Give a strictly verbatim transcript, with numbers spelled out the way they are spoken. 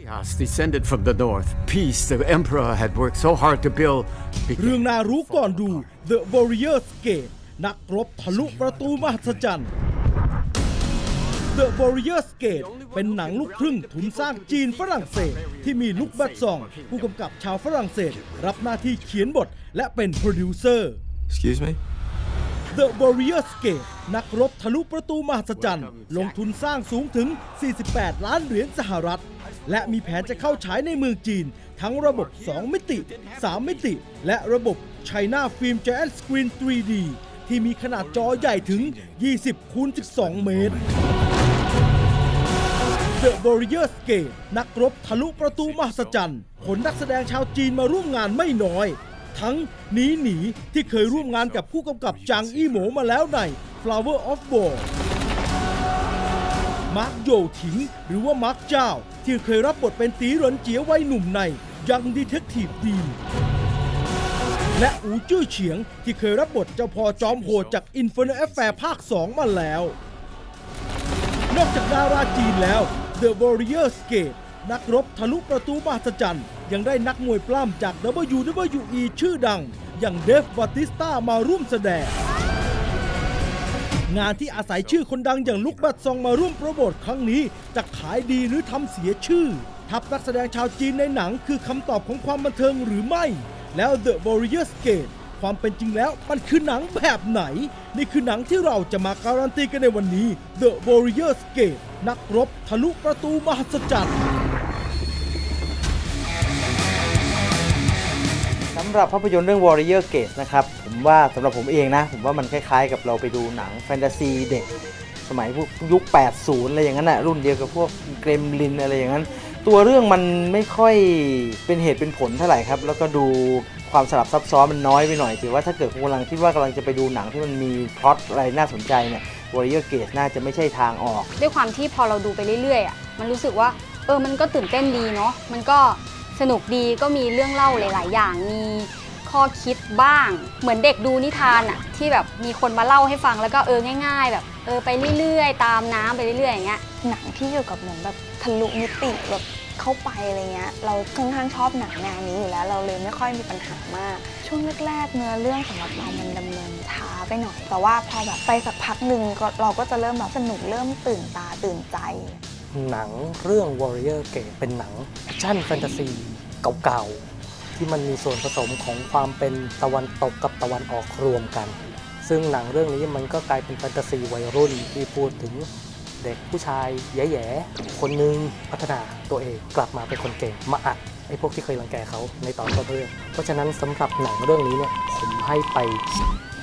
Chaos descended from the north. Peace the emperor had worked so hard to build. เรื่องน่ารู้ก่อนดู The Warrior's Gate นักรบทะลุประตูมหัศจรรย์ The Warrior's Gate เป็นหนังลูกครึ่งทุนสร้างจีนฝรั่งเศสที่มีลุคแบทซองผู้กำกับชาวฝรั่งเศสรับหน้าที่เขียนบทและเป็นโปรดิวเซอร์ Excuse me The Warrior's Gate นักรบทะลุประตูมหัศจรรย์ลงทุนสร้างสูงถึงสี่สิบแปดล้านเหรียญสหรัฐและมีแผนจะเข้าฉายในเมืองจีนทั้งระบบสองมิติสามมิติและระบบ China Film Giant Screen ทรี ดี ที่มีขนาดจอใหญ่ถึงยี่สิบคูณสิบสองเมตร The Warrior's Gate นักรบทะลุประตูมหัศจรรย์ขนนักแสดงชาวจีนมาร่วมงานไม่น้อยทั้งหนีหนีที่เคยร่วมงานกับผู้กำกับจางอี้หมูมาแล้วใน Flower of War มาร์คโยถิงหรือว่ามาร์คเจ้าที่เคยรับบทเป็นตีเหรินเจียวัยหนุ่มในยังดีเทคทีฟดีและอูจื้อเฉียงที่เคยรับบทเจ้าพ่อจอมโหดจาก Infernal Affair ภาคสองมาแล้วนอกจากดาราจีนแล้ว The Warrior's Gate นักรบทะลุประตูมหัศจรรย์ยังได้นักมวยปล้ำจาก ดับเบิลยู ดับเบิลยู อี ชื่อดังอย่างเดฟ บาติสต้ามาร่วมแสดงงานที่อาศัยชื่อคนดังอย่างลุคแบทซองมาร่วมโปรโมทครั้งนี้จะขายดีหรือทำเสียชื่อทัพนักแสดงชาวจีนในหนังคือคำตอบของความบันเทิงหรือไม่แล้ว The Warrior's Gate ความเป็นจริงแล้วมันคือหนังแบบไหนนี่คือหนังที่เราจะมาการันตีกันในวันนี้ The Warrior's Gate นักรบทะลุประตูมหัศจรรย์สำหรับภาพยนตร์เรื่อง Warrior Gate นะครับผมว่าสำหรับผมเองนะผมว่ามันคล้ายๆกับเราไปดูหนังแฟนตาซีเด็กสมัยพวกยุคแปดสิบอะไรอย่างนั้นนะรุ่นเดียวกับพวกเกรมลินอะไรอย่างนั้นตัวเรื่องมันไม่ค่อยเป็นเหตุเป็นผลเท่าไหร่ครับแล้วก็ดูความสลับซับซ้อนมันน้อยไปหน่อยถือว่าถ้าเกิดคุณกำลังคิดว่ากำลังจะไปดูหนังที่มันมีพล็อตอะไรน่าสนใจเนี่ย Warrior Gate น่าจะไม่ใช่ทางออกด้วยความที่พอเราดูไปเรื่อยๆอ่ะมันรู้สึกว่าเออมันก็ตื่นเต้นดีเนาะมันก็สนุกดีก็มีเรื่องเล่าหลายๆอย่างมีข้อคิดบ้างเหมือนเด็กดูนิทานอะที่แบบมีคนมาเล่าให้ฟังแล้วก็เออง่ายๆแบบเออไปเรื่อยๆตามน้ำไปเรื่อยๆอย่างเงี้ยหนังที่เกี่ยวกับเหมือนแบบทะลุมิติแบบเข้าไปอะไรเงี้ยเราค่อนข้างชอบหนังแนวนี้อยู่แล้วเราเลยไม่ค่อยมีปัญหามากช่วงแรกๆเนื้อเรื่องสำหรับเรามันดำเนินช้าไปหน่อยแต่ว่าพอแบบไปสักพักหนึ่งเราก็จะเริ่มแบบสนุกเริ่มตื่นตาตื่นใจหนังเรื่อง Warrior Gate เป็นหนังแอคชั่นแฟนตาซีเก่าๆที่มันมีส่วนผสมของความเป็นตะวันตกกับตะวันออกรวมกันซึ่งหนังเรื่องนี้มันก็กลายเป็นแฟนตาซีวัยรุ่นที่พูดถึงเด็กผู้ชายแย่ๆคนนึงพัฒนาตัวเองกลับมาเป็นคนเก่งมาอัดไอ้พวกที่เคยรังแกเขาในตอนต้นเรื่องเพราะฉะนั้นสำหรับหนังเรื่องนี้เนี่ยผมให้ไป